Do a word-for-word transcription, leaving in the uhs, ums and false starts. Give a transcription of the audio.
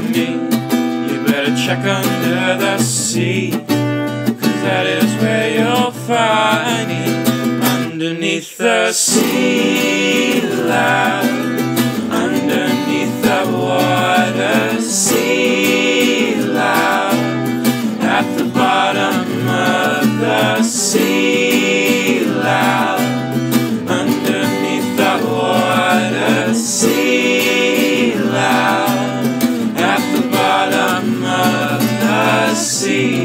me, you better check under the sea, 'cause that is where you'll find me, underneath the sea, love, underneath the water, sea, love, at the bottom of the sea, love, underneath the water, sea, love, at the bottom of the sea.